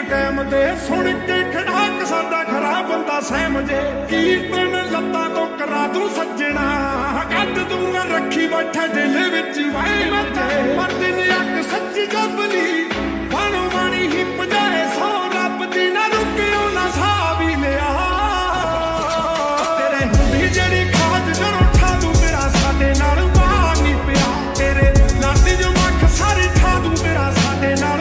time ਦੇ ਸੁਣ ਕੇ ਖੜਾਕ ਸਾਡਾ ਖਰਾ ਬੰਦਾ ਸਹਿਮ ਜੇ ਕੀਰਤਨ ਲੱਤਾਂ ਤੋਂ ਕਰਾ ਦੂੰ ਸੱਜਣਾ ਕੱਢ ਦੂੰਗਾ ਰੱਖੀ ਬੈਠਾ ਦਿਲ ਵਿੱਚ ਵਾਏ ਮਰਦੇ ਨੇ ਅੱਖ ਸੱਚੀ ਗੱਬਲੀ ਬਾਣੋ ਬਾਣੀ ਹੀ ਪਜਾਏ ਸੋ ਰੱਬ ਦੀ ਨਾ ਰੁਕਿਓ ਨਾ ਸਾਹ ਵੀ ਲਿਆ ਤੇਰੇ ਹੁੰਦੀ ਜਿਹੜੀ ਖਾਦ ਜਦੋਂ ਠਾ ਦੂੰ ਤੇਰਾ ਸਾਡੇ ਨਾਲ ਬਾਹ ਨਹੀਂ ਪਿਆ ਤੇਰੇ ਲਾਡੀ ਜੋ ਮੱਖ ਸਾਰੀ ਠਾ ਦੂੰ ਤੇਰਾ ਸਾਡੇ ਨਾਲ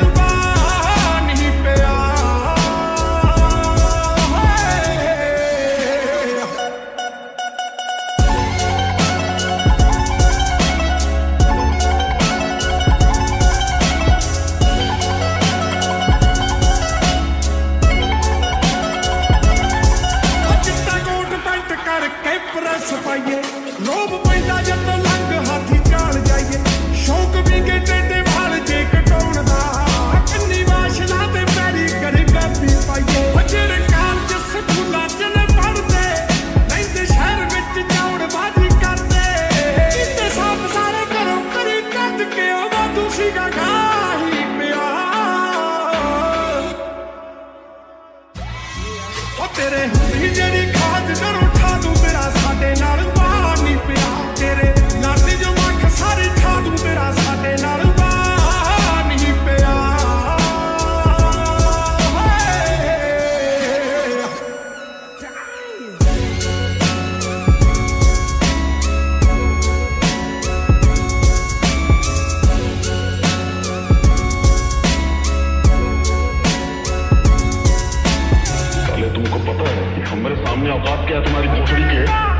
ਪਾਈਏ ਲੋਭ ਪੈਂਦਾ ਜਦ ਲੰਘ ਹਾਥੀ ਚਾਲ ਜਾਈਏ ਸ਼ੌਕ ਵੀ ਕੇ ਟੇਡੇ ਵਾਲ ਜੇ ਕਟਾਉਣ ਦਾ ਕੰਨੀ ਵਾਸ਼ਨਾ ਤੇ ਪੈਰੀ ਕਰੇ ਕਾਪੀ ਪਾਈਏ ਜਿਹੜੇ ਕਾਲਜ ਸਕੂਲਾਂ ਚ ਨੇ ਪੜ੍ਹਦੇ ਲੈਂਦੇ ਸ਼ਹਿਰ ਵਿੱਚ ਚੌੜ ਬਾਜੀ ਕਰਦੇ ਕਿਤੇ ਸਾਫ ਸਾਰੇ ਘਰੋਂ ਕਰੀ ਕੱਢ ਕੇ ਆਵਾ ਤੁਸੀਂ ਗਾਹੀ ਪਿਆ ਉਹ ਤੇਰੇ ਹੁੰਦੀ ਜਿਹੜੀ ਖਾਦ ਜਦੋਂ ਠਾ ਦੂੰ ਤੇਰਾ ਸਾਡੇ ਨਾਲ ਬਾਹ ਨਹੀਂ ਪਿਆ ਤੇਰੇ ਲਾਡੀ ਜੋ ਮੱਖ ਸਾਰੀ ਠਾ ਦੂੰ ਤੇਰਾ ਸਾਡੇ ਨਾਲ ਬਾਹ ਨਹੀਂ ਪਿਆ तुमको पता है कि हमारे सामने औकात क्या है तुम्हारी भोसड़ी के